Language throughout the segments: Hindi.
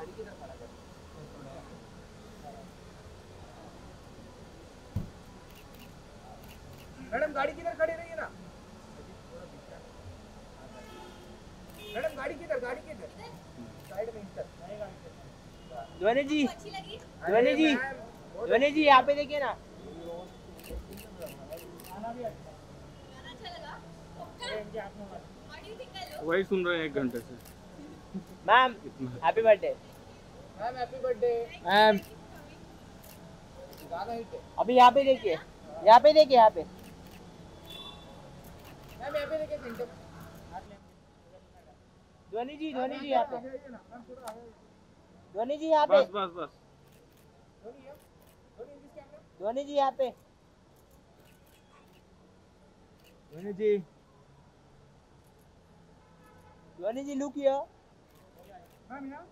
मैडम गाड़ी किधर खड़ी रही है ना। मैडम गाड़ी किधर साइड में इधर। ध्वनि जी ध्वनि जी यहाँ पे देखिए ना। वही सुन रहे हैं 1 घंटे से। Ma'am happy birthday. Ma'am happy birthday. Ma'am गाना हिट है। अभी यहाँ पे देखिए यहाँ पे मैम यहाँ पे देखिए सेंटर। ध्वनि जी यहाँ पे। ध्वनि जी यहाँ पे। बस ध्वनि जी यहाँ पे। ध्वनि जी लुक हियर। मैम यहाँ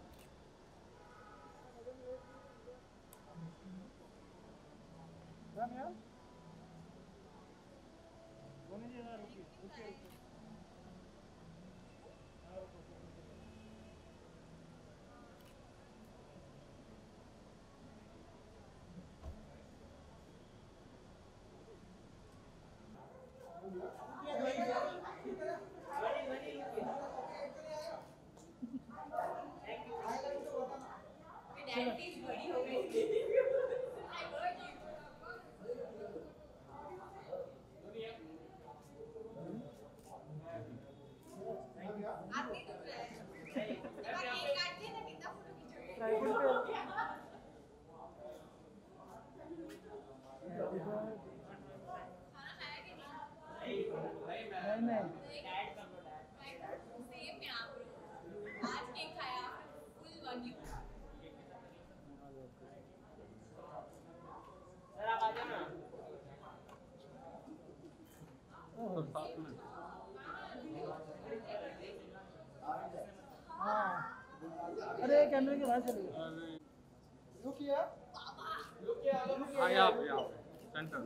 अरे कैमरे के बाहर चले गए। Look here. हाँ यहाँ पे सेंटर।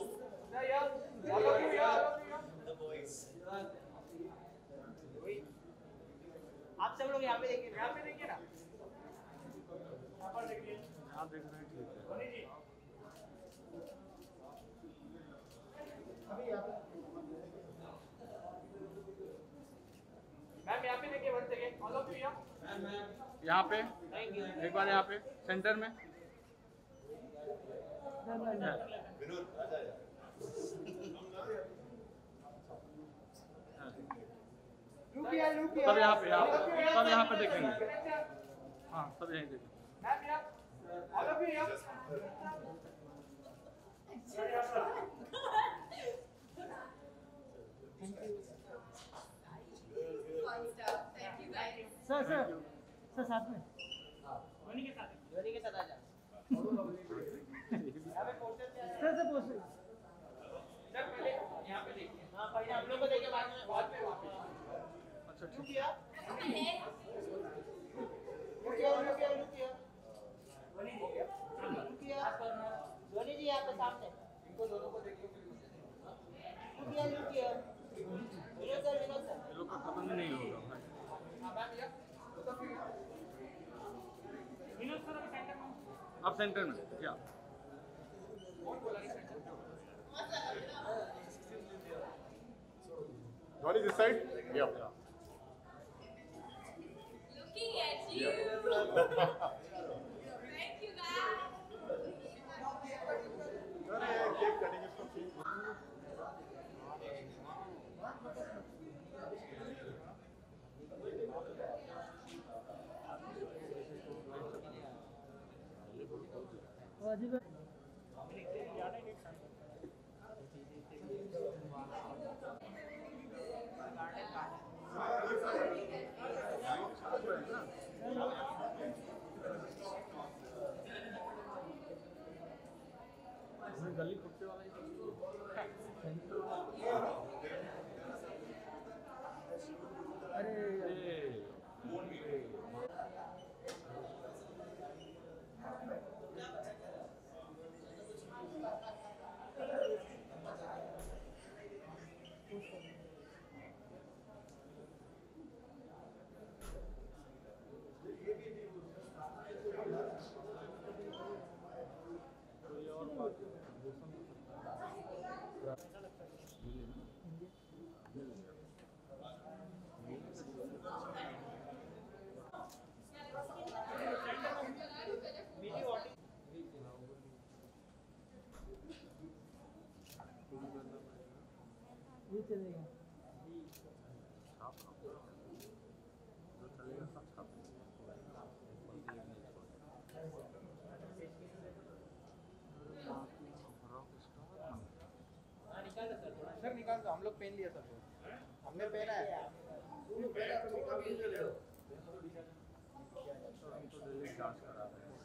आप सब लोग यहाँ पे देखिए ना। यहाँ देख रहे हैं ठीक है। मैम यहाँ पे देखिए 1 सेकंड। ऑल ऑफ यू यहाँ पे एक बार यहाँ पे सेंटर में। सब यहाँ पे सब यहाँ पे देखेंगे। हाँ सब यहीं देखेंगे। ऑल ऑफ यू सर साथ में ध्वनि के साथ आ जा। सर पोस्टर सर पहले यहाँ पे देखिए। हाँ पहले हम लोग को देखिए बाद में वॉल पे वहाँ पे। अच्छा ठीक किया ध्वनि जी यहाँ पे सामने। इनको दोनों को देखिए। ये लोग का खत्म नहीं होगा भाई। अब सेंटर में क्या What is this side? Yeah. Looking at you. Thank you, guys. Cake cutting is from cheap. गली कुत्ते वाला चलेगा। जो चलेगा सब छाप सर निकाल दो, हम लोग पेन लिया सर, हमने पेन है। हम तो दिल्ली जांच करा रहे हैं।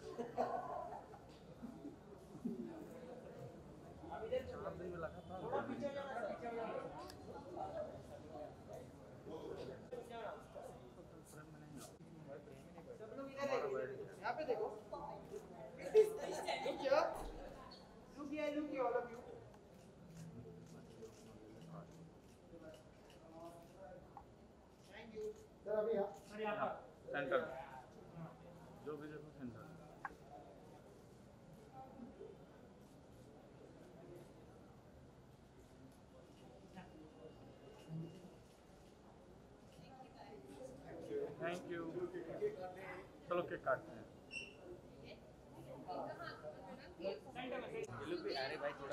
4 दिन में लगा था यहाँ पे देखो, look here, all of you. Thank you. Sir अभी सेंटर जो भी देखो सेंटर थैंक यू। चलो केक काटते हैं। अरे भाई थोड़ा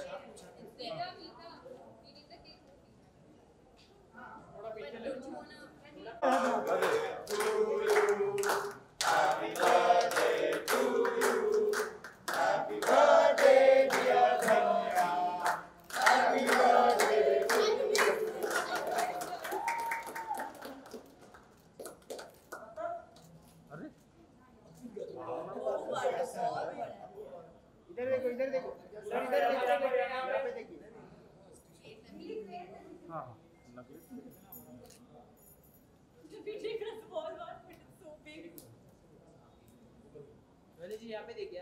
पीछे ले। अरे इधर देखो सर, इधर देखो, यहाँ पे देखिए। हाँ नकली जी यहाँ पे देखिए।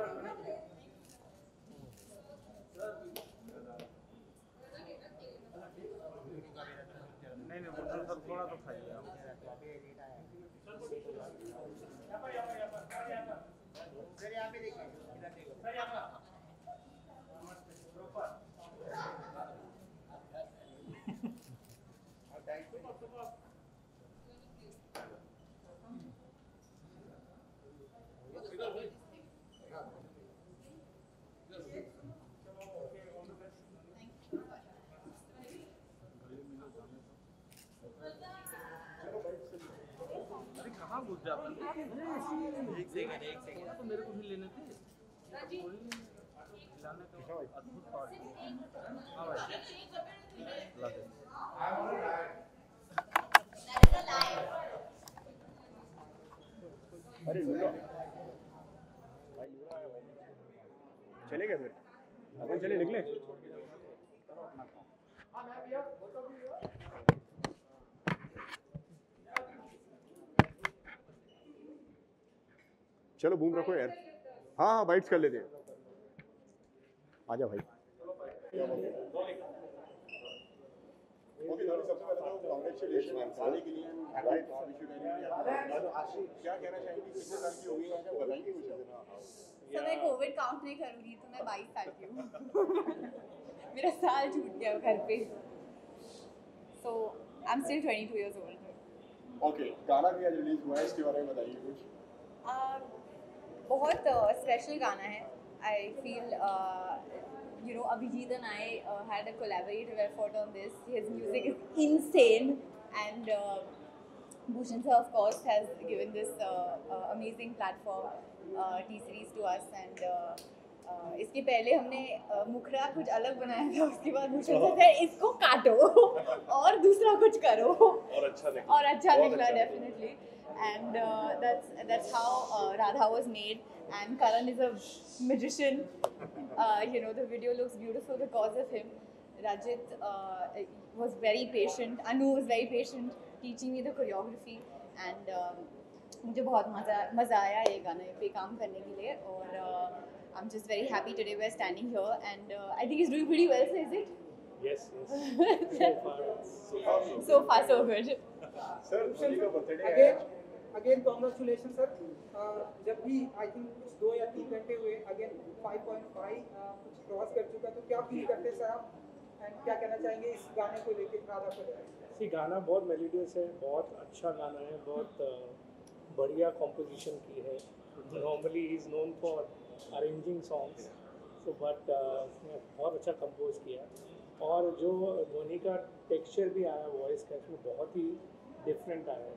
नहीं वो तो सब थोड़ा तो खाइए आप। सर यहाँ पे देखिए, इधर देखो सर, यहाँ पे। अरे कहाँ घुस जाता है? एक सेकंड तो मेरे को भी लेने थे। कोई खिलाने का अद्भुत पार्ट। हाँ भाई ला दे। अरे लूटा चले गए फिर अपन चले निकले। चलो बूम रखो यार। हाँ हाँ बाइट्स कर लेते हैं। आजा भाई। सबसे पहले तो कांग्रेचुलेशन शादी के लिए क्या कहना चाहेंगे, कितने साल की होगी बताएंगे कुछ? तो मैं कोविड काउंट नहीं करूँगी तो मैं 22 साल की हूँ। मेरा साल छूट गया घर पे। So I'm still 22 years old. Okay, गाना भी आज रिलीज हुआ है, इसके बारे में बताइए कुछ। बहुत स्पेशल गाना है। I feel Abhijit and I had a collaborative effort on this. His music is insane, and Bhushan sir, of course, has given this amazing platform, T-Series to us. And इसके पहले हमने मुखरा कुछ अलग बनाया था, उसके बाद भूषण सर फिर इसको काटो और दूसरा कुछ करो और अच्छा निकला definitely. And that's how Radha was made. And Karan is a magician. The video looks beautiful because of him. Rajit was very patient. Anu was very patient teaching me the choreography. And मुझे बहुत मज़ा आया ये गाने पे काम करने के लिए. और I'm just very happy today we're standing here. And I think he's doing pretty well, so is it? Yes. So far so good. Sir ji का बर्थडे है। Again congratulation sir. जब भी आई थिंक कुछ 2 या 3 घंटे हुए, अगेन 5.5 कुछ क्रॉस कर चुका, तो क्या फील करते सर आप, एंड क्या कहना चाहेंगे इस गाने को लेकर, राधा को लेकर? गाना बहुत मेलोडियस है, बहुत अच्छा गाना है, बहुत बढ़िया कॉम्पोजिशन की है। Normally he is known for arranging songs, but बहुत अच्छा कंपोज किया। और जो ध्वनि का टेक्सचर भी आया वॉइस का, इसमें बहुत ही डिफरेंट आया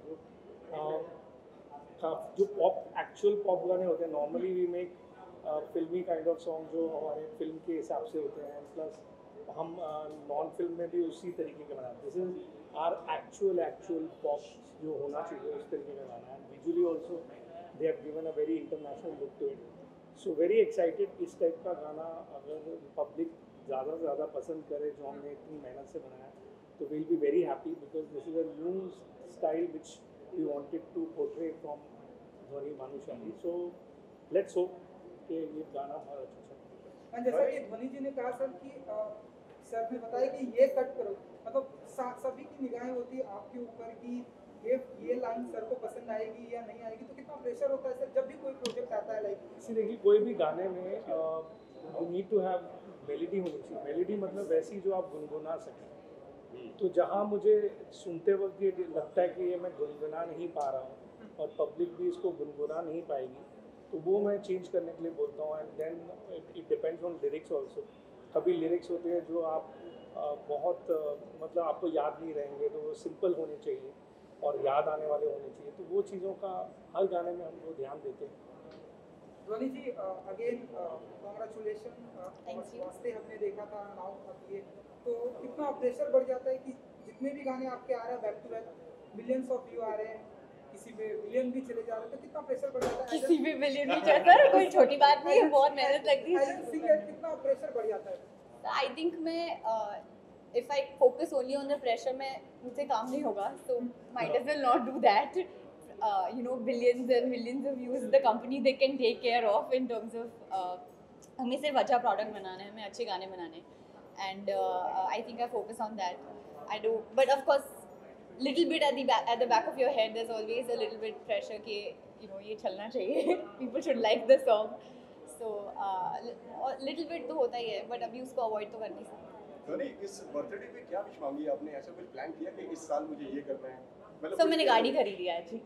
जो पॉप एक्चुअल पॉप गाने होते हैं। Normally we make filmi kind of song जो हमारे फिल्म के हिसाब से होते हैं, प्लस हम नॉन फिल्म में भी उसी तरीके के बनाते हैं। This is our actual pop जो होना चाहिए उस तरीके का गाना है। Visually also they have given a very international look to it. So very excited. इस टाइप का गाना अगर पब्लिक ज़्यादा से ज़्यादा पसंद करे जो हमने इतनी मेहनत से बनाया, तो will be very happy, because this is a new style which we wanted to portray from Dhvani Bhanushali. So let's hope कि ये गाना बहुत अच्छा चलेगा। जैसा कि ध्वनि जी ने कहा सर कि सर ने बताया कि ये कट करो, मतलब सभी की निगाहें होती है आपके ऊपर कि ये लाइन सर को पसंद आएगी या नहीं आएगी, तो कितना प्रेशर होता है सर जब भी कोई प्रोजेक्ट आता है? लाइक देखिए, कोई भी गाने में you need to have melody होनी चाहिए। मेलोडी मतलब वैसी जो आप गुनगुना सकें। तो जहाँ मुझे सुनते वक्त ये लगता है कि ये मैं गुनगुना नहीं पा रहा हूँ और पब्लिक भी इसको गुनगुना नहीं पाएगी, तो वो मैं चेंज करने के लिए बोलता हूँ। And then it depends on lyrics also. कभी लिरिक्स होते हैं जो आप बहुत मतलब आपको याद नहीं रहेंगे, तो वो सिंपल होने चाहिए और याद आने वाले होने चाहिए। तो वो चीज़ों का हर गाने में हम वो ध्यान देते हैं। ध्वनि जी अगेन कांग्रेचुलेशन। वास्ते हमने देखा था नाउ अब ये, तो कितना प्रेशर बढ़ जाता है कि जितने भी गाने आपके आ रहे हैं back to back, millions of view आ रहे हैं, किसी पे मिलियन भी चले जा रहे हैं, तो कितना प्रेशर बढ़ जाता है? किसी भी मिलियन भी जाता है, कोई छोटी बात नहीं है, बहुत मेहनत लगती है। सिंगर कितना प्रेशर बढ़ जाता है? आई थिंक मैं if I focus only on the pressure, में मुझसे काम नहीं होगा, so might as well not do that. You know, billions and millions of views the company they can take care of in terms of हमें सिर्फ अच्छा प्रोडक्ट बनाना है, हमें अच्छे गाने बनाने हैं, and I think I focus on that. I do, but of course little bit at the back of your head there's always a little bit pressure कि you know ये चलना चाहिए, people should like the song, so little bit तो होता ही है, but अभी उसको avoid तो कर नहीं सकते। तो नहीं, इस बर्थडे पे क्या विश मांगी आपने? ऐसा कुछ प्लान किया कि इस साल मुझे ये करना है? So मैंने गाड़ी खरीदी है आज।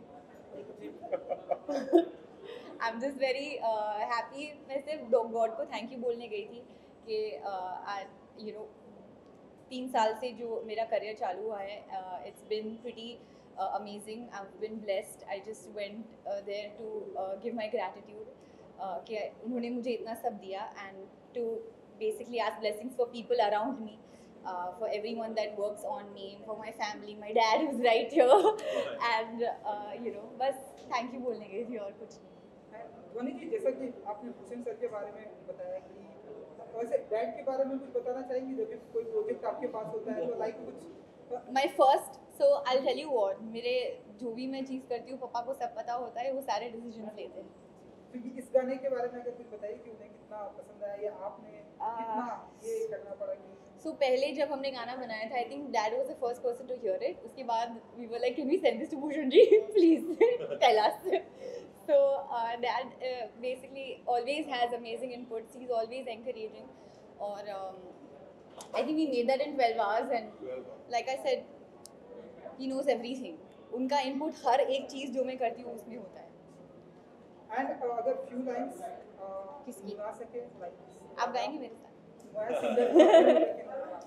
I'm just very happy। मैं सिर्फ गॉड को थैंक यू बोलने गई थी कि you know 3 साल से जो मेरा करियर चालू हुआ है, it's been pretty amazing. I've been blessed. I just went there to give my gratitude कि उन्होंने मुझे इतना सब दिया, and to basically ask blessings for people around me. For everyone that works on me, for my family, my dad who's right here, and you know, बस thank you बोलने गई थी और कुछ नहीं। ध्वनि जी, जैसा कि आपने भूषण सर के बारे में बताया कि वैसे डैड के बारे में कुछ बताना चाहेंगे? जब भी कोई प्रोजेक्ट आपके पास होता है तो लाइक कुछ My first, so I'll tell you what, मेरे जो भी मैं चीज़ करती हूँ पापा को सब पता होता है, वो सारे डिसीजन लेते हैं। तो इस गाने के बारे में अगर कुछ बताइए कि उन्हें कितना पसंद आया या आपने कितना ये करना पड़ा कि So पहले जब हमने गाना बनाया था, I think Dad was the first person to hear it. उसके बाद we were like, can we send this to Bhushan ji? Please tell us. So Dad basically always has amazing inputs. He's always encouraging. और I think we made that in 12 hours, and like I said, he knows everything. उनका input हर एक चीज़ जो मैं करती हूँ उसमें होता है। एंड अगर फ्यू लाइंस किसकी? गा सके लाइक आप गाएंगे मेरे साथ? मैं singer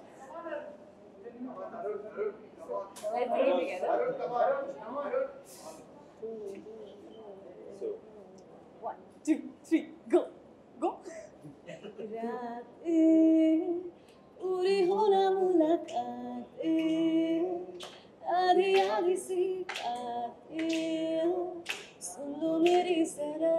Let's sing it together. 1, 2, 3, go, go. रातें पूरी होना मुलाकातें, आधी आधी सी बातें, सुन लो मेरी जरा,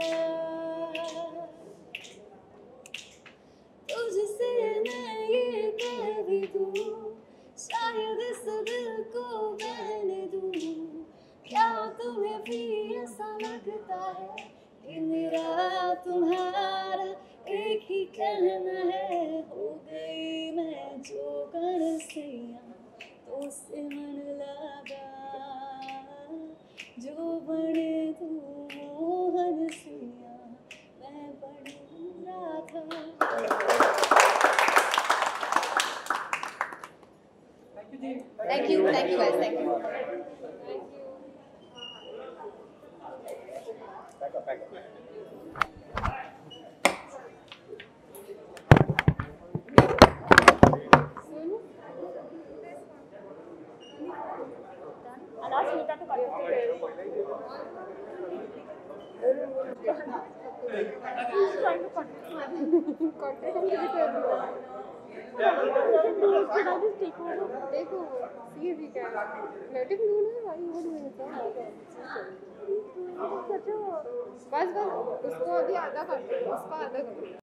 तुझसे मैं ये कह भी दूं, शायद इस दिल को बहने दूं, क्या तुम्हें भी ऐसा लगता है कि मेरा तुम्हारा एक ही कहना है? हो गई मैं जो कर सैया, तो उससे मन लगा, जो बने तू मोहन सैया, मैं बन Radha. Thank you guys, thank you. Back up. सुन बस उसको अभी आधा कर, उसका आधा कर।